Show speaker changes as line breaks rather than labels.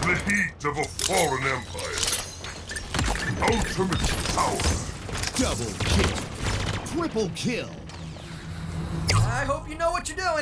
The heat of a fallen empire. Ultimate power.
Double kill. Triple kill.
I hope you know what you're doing.